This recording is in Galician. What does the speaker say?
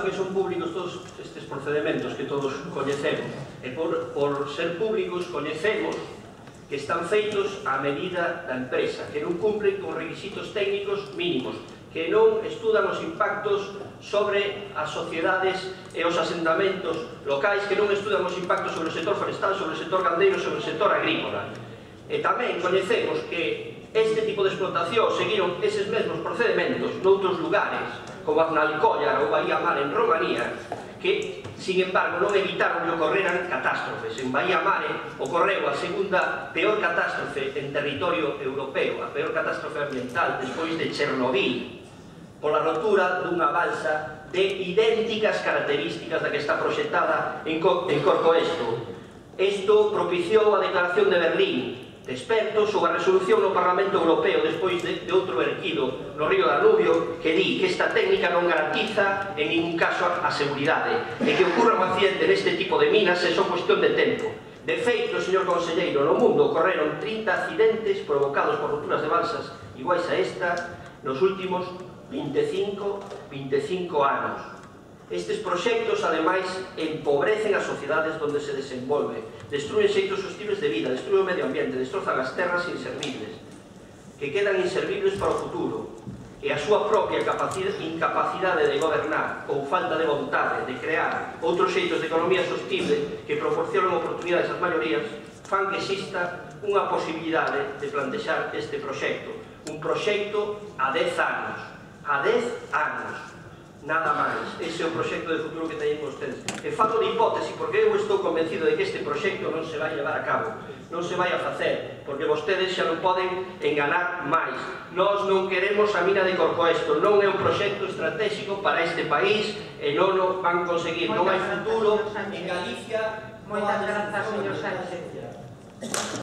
que son públicos todos estes procedementos que todos coñecemos, e por ser públicos coñecemos que están feitos á medida da empresa, que non cumplen con requisitos técnicos mínimos, que non estudan os impactos sobre as sociedades e os asentamentos locais, que non estudan os impactos sobre o sector forestal, sobre o sector gandeiro, sobre o sector agrícola. E tamén coñecemos que este tipo de explotación seguiron eses mesmos procedementos noutros lugares, como Aznalcóllar ou Bahía Mar en Romanía, que, sin embargo, non evitaron que ocorreran catástrofes. En Bahía Mare ocorreu a segunda peor catástrofe en territorio europeo, a peor catástrofe ambiental despois de Chernobyl, pola rotura dunha balsa de idénticas características da que está proxectada en Corcoesto. Isto propiciou a Declaración de Berlín de expertos ou a resolución no Parlamento Europeo despois de outro vertido no río Danubio que di que esta técnica non garantiza en ningún caso a seguridade e que ocurra un accidente neste tipo de minas é só cuestión de tempo. De feito, señor conselleiro, no mundo ocorreron 30 accidentes provocados por roturas de balsas iguais a esta nos últimos 25 anos. Estes proxectos, ademais, empobrecen as sociedades onde se desenvolve, destruen xeitos sostibles de vida, destruen o medio ambiente, destrozan as terras inservibles, que quedan inservibles para o futuro, e a súa propia incapacidade de gobernar ou falta de vontade de crear outros xeitos de economía sostible que proporcionan oportunidades ás maiorías fan que exista unha posibilidade de plantexar este proxecto, un proxecto a 10 anos, nada máis. Ese é o proxecto de futuro que teñen vostedes. E falo de hipótese, porque eu estou convencido de que este proxecto non se vai levar a cabo, non se vai a facer, porque vostedes xa non poden enganar máis. Nós non queremos a mina de Corcoesto, non é un proxecto estratégico para este país e non o van conseguir. Non hai futuro en Galicia. Moitas grazas, señor Sánchez.